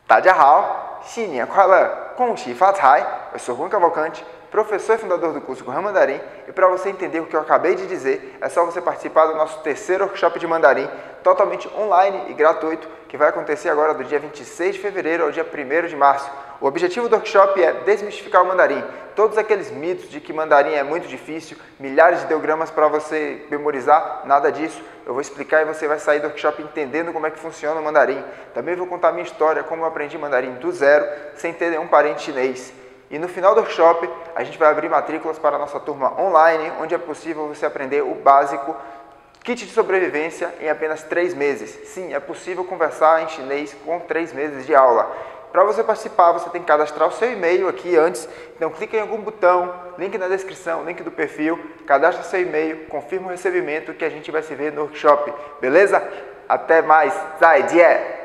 大家好， 新年快乐， 恭喜发财! Eu sou Juan Cavalcante, professor e fundador do curso Gohan Mandarim, e para você entender o que eu acabei de dizer, é só você participar do nosso terceiro workshop de mandarim, totalmente online e gratuito, que vai acontecer agora do dia 26 de fevereiro ao dia 1º de março. O objetivo do workshop é desmistificar o mandarim, todos aqueles mitos de que mandarim é muito difícil, milhares de ideogramas para você memorizar, nada disso. Eu vou explicar e você vai sair do workshop entendendo como é que funciona o mandarim. Também vou contar a minha história, como eu aprendi mandarim do zero, sem ter nenhum parente chinês. E no final do workshop, a gente vai abrir matrículas para a nossa turma online, onde é possível você aprender o básico, kit de sobrevivência, em apenas 3 meses. Sim, é possível conversar em chinês com 3 meses de aula. Para você participar, você tem que cadastrar o seu e-mail aqui antes, então clica em algum botão, link na descrição, link do perfil, cadastra seu e-mail, confirma o recebimento que a gente vai se ver no workshop, beleza? Até mais, 再见!